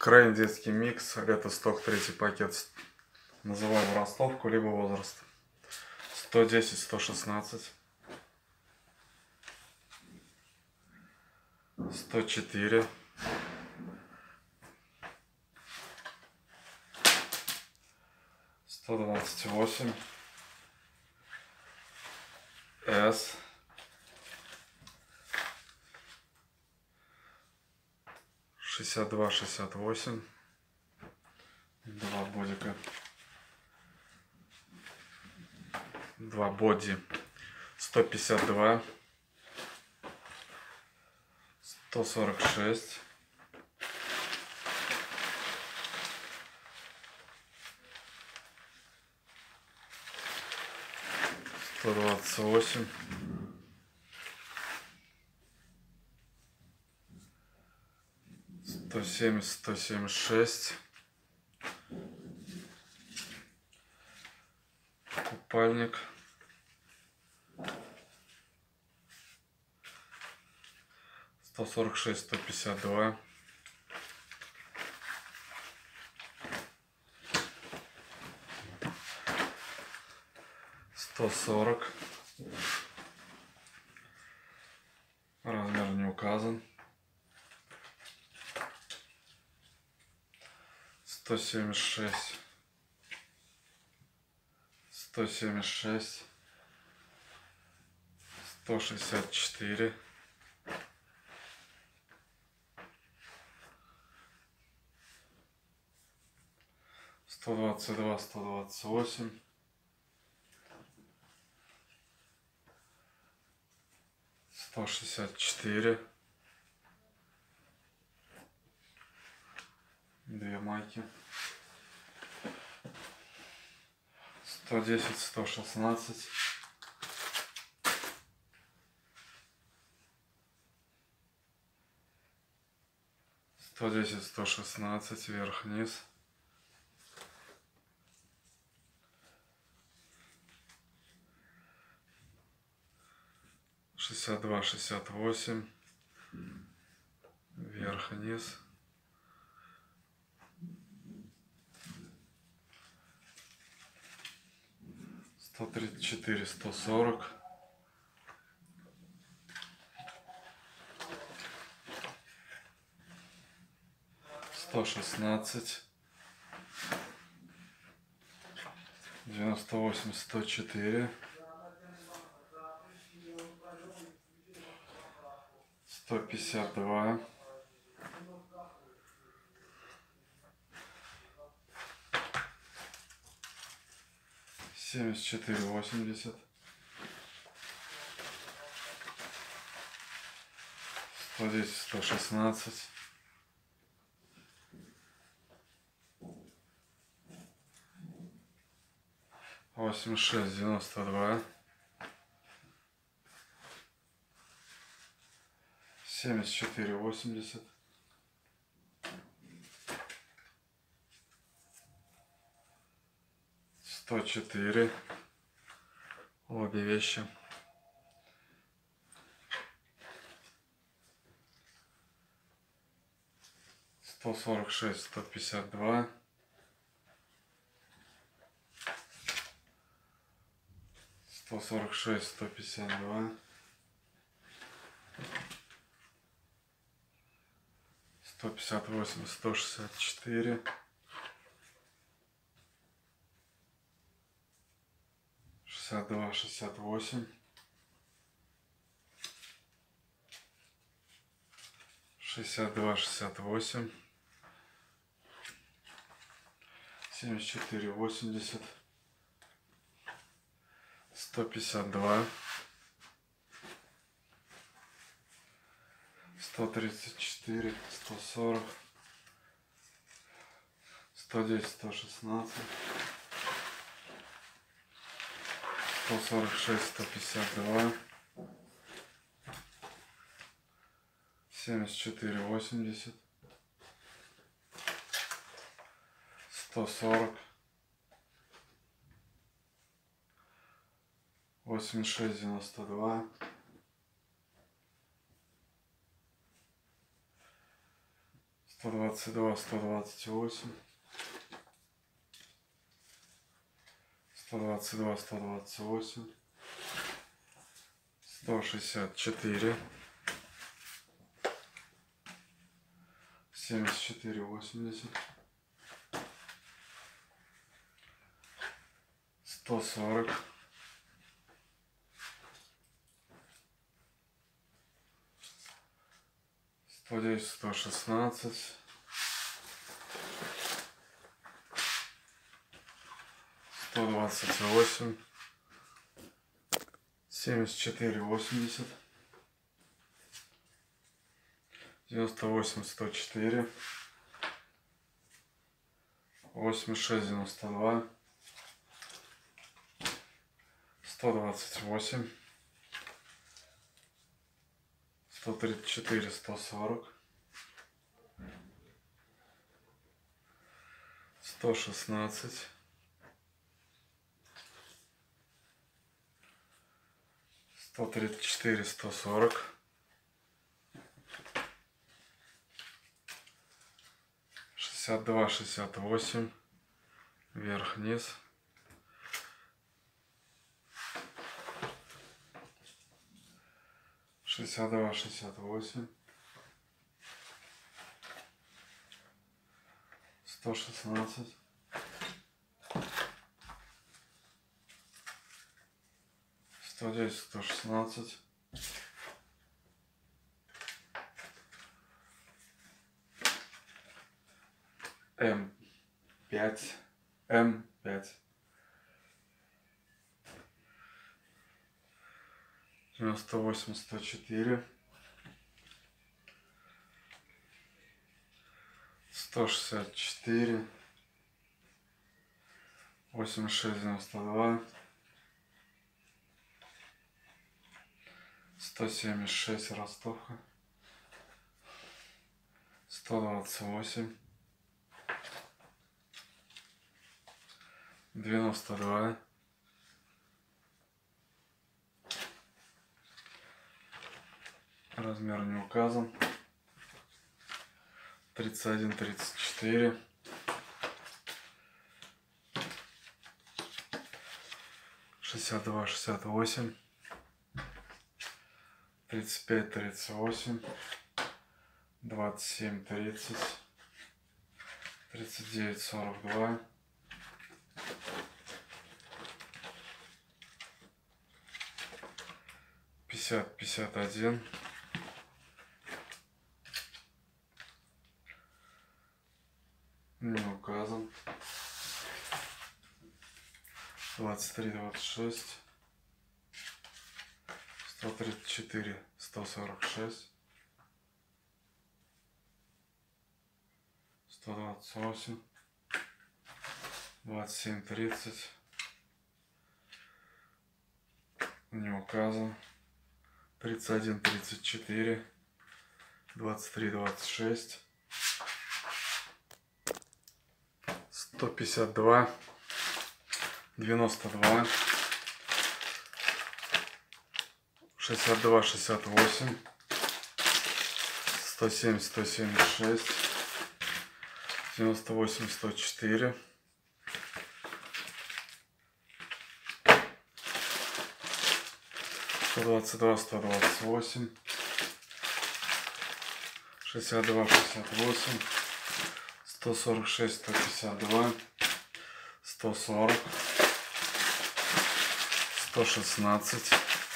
Крайний детский микс, лето сток, третий пакет. Называем ростовку, либо возраст. 110, 116. 104. 128. С. 62, 68. Два бодика. Два боди. 152. 146. 128. 170, 176. Купальник. 146, 152. 140. Размер не указан. 176. 176. 164. 122, 128. 164. Две майки. 110, 116. 110, 116, вверх-вниз. 62, 68. Вверх-вниз. 134, 140. 116. 98, 104. 152. 74, 80. 110, 116. 86, 92. 74, 80. 104. Обе вещи. 146, 152. 146, 152. 158, 164. 62, 68. 62, 68. 74, 80. 152. 134, 140. 110, 116. 146, 152. 74, 80. 140. 86, 92. 146, 122, 128. 122, 128. 164. 74, 80. 140. 110, 116. 128. 74, 80. 98, 104. 86, 92. 128. 134, 140. 116. 134, 140. 62, 68. Вверх-вниз. 62, 68. 116. 110, 116. М5. М5. 98, 104. 164. 86, 92. 176, ростовка. 128. 92. 'Размер не указан. 31, 34. 62, 68. 35, 38. 27, 30. 39, 42. 50, 51. 'Не указан. 23, 26. 134, 146. 128. 27, 30. Не указан. 31, 34. 23, 26. 152. 92. 62, 68. 170, 176. 98, 104. 122, 128. 62, 68. 146, 152. 140. 116.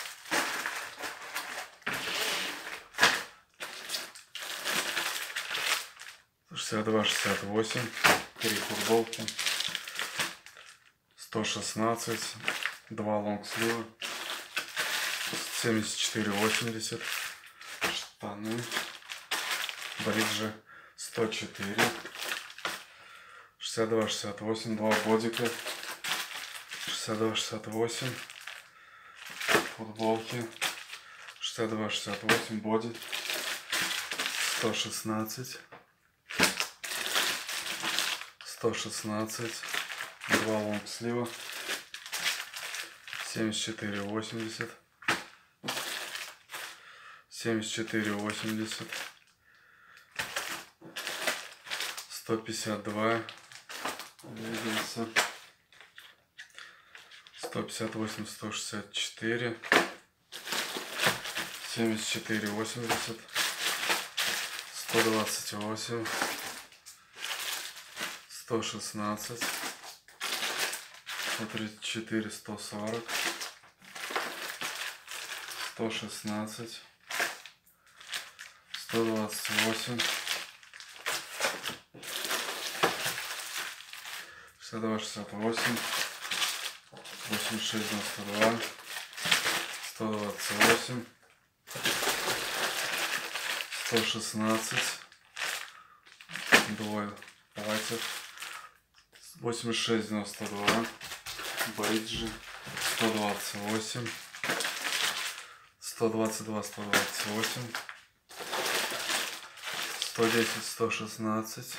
62, 68. 3 футболки. 116. 2 лонгслива. 74, 80. Штаны. Бриджи. 104. 62, 68. 2 бодика. 62, 68. Футболки. 62, 68. Боди. 116. 116. 2 лонгслива. 74, 80. 74, 80. 152 леггинсы, 158, 164, 74, 80, 128, 116, 134, 140, 116, 128, 62, 68, 86, 92, 128, 116, двое платьев, 86, 92, бейджи, 128, 122, 128, 110, 116,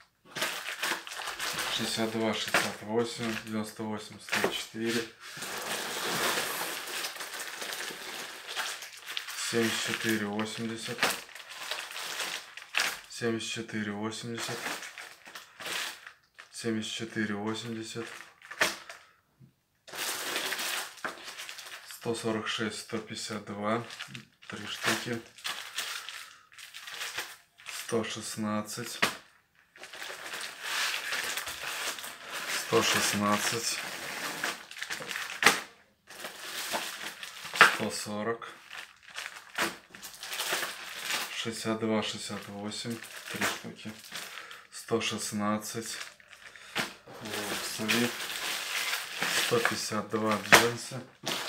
62, 68, 98, 104, 74, 80, 74, 80, 74, 80, 146, 152, 3 штуки, 116, 116, 140, 62, 68, 3 штуки, 116, локсовик, 152 джинсы,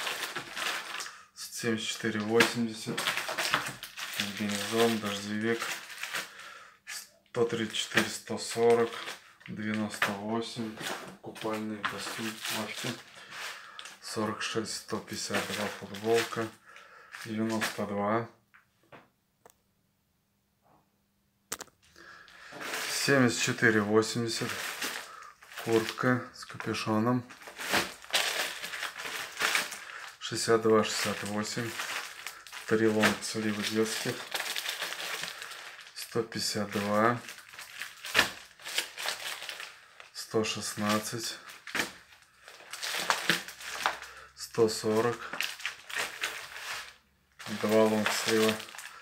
74, 80, комбинезон, дождевик, 134, 140, 98, купальные костюм, плавки, 46, 152, футболка, 92, 74, 80, куртка с капюшоном, 62, 68, 3 лонг сливы детских, 152, 116, 140, 2 лонг слива,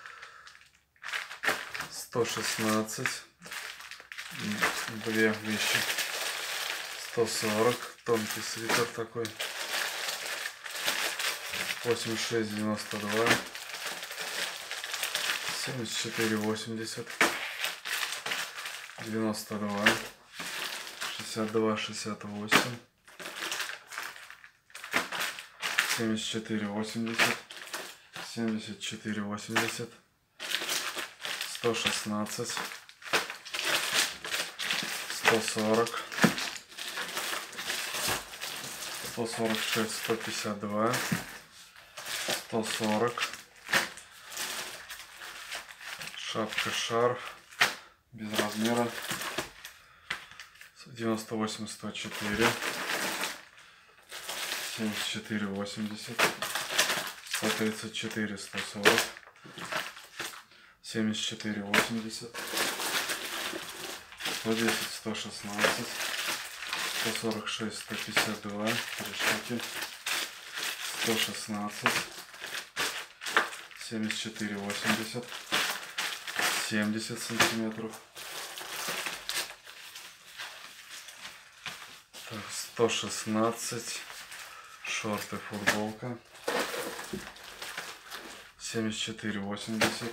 116, 2 вещи, 140, тонкий свитер такой, 86, 92, 74, 80, 92, 62, 68, 74, 80, 74, 80, 116, 140, 146, 152, 140, шапка шарф без размера, 98, 104, 74, 80, 134, 140, 74, 80, 110, 116, 146, 152, 3 штуки, 116, 74, 80, 70 сантиметров, так, 116, шорты, футболка, 74, 80,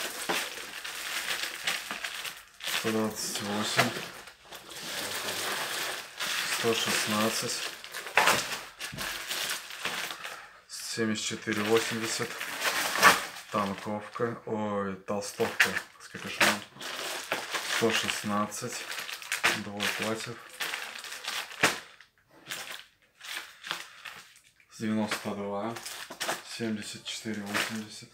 128, 116, 74, 80, танковка, ой, толстовка с капюшоном, 116, двое платьев, 92, 74, 80,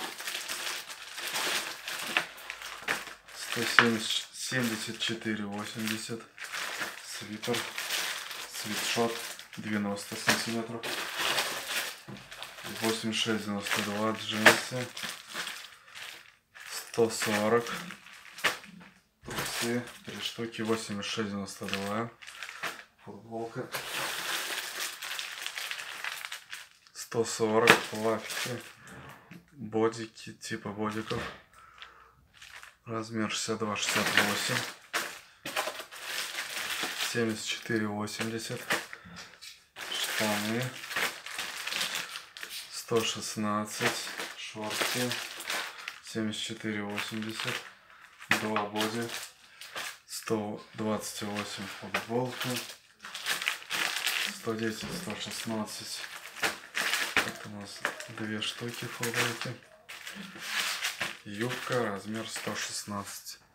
170, 74, 80, свитер, свитшот, 90 сантиметров, 86, 92, джинсы, 140, шорты 3 штуки, 86,92. Футболка 140, лафики, бодики, типа бодиков, размер 62-68, 74-80, штаны 116, шорты 74-80, 2 боди 128, футболка 110-116. Это у нас 2 штуки футболки. Юбка размер 116.